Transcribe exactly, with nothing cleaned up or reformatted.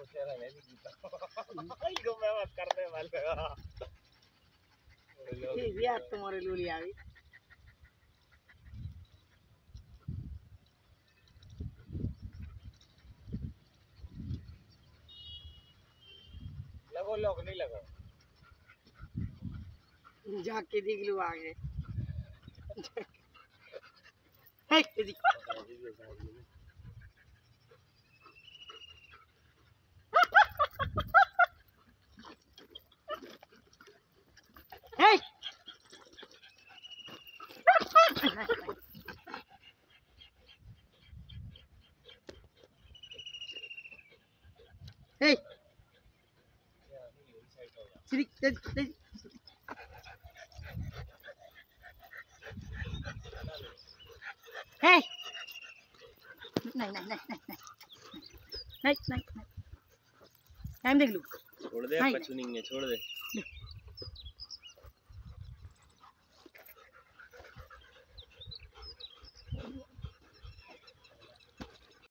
इनको मैं मत करने वाले ये यार तुम्हारे लूली आ गई लगो लोग नहीं लगो जाके देख लो आगे Hey! Hey! Sini, sini, sini. Hey! Này, này, này, này, này. Này, này, này. Em देख लूँ. छोड़ दे, कछु नहीं है, छोड़ दे.